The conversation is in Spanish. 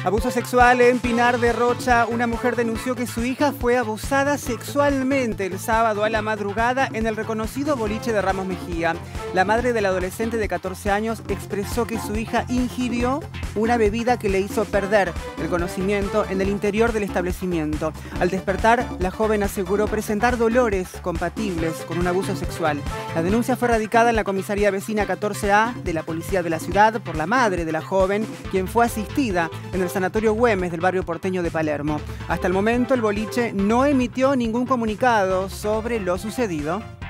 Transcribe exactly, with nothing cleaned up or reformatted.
Abuso sexual en Pinar de Rocha. Una mujer denunció que su hija fue abusada sexualmente el sábado a la madrugada en el reconocido boliche de Ramos Mejía. La madre del adolescente de catorce años expresó que su hija ingirió una bebida que le hizo perder el conocimiento en el interior del establecimiento. Al despertar, la joven aseguró presentar dolores compatibles con un abuso sexual. La denuncia fue radicada en la comisaría vecina catorce A de la policía de la ciudad por la madre de la joven, quien fue asistida en el Sanatorio Güemes del barrio porteño de Palermo. Hasta el momento, el boliche no emitió ningún comunicado sobre lo sucedido.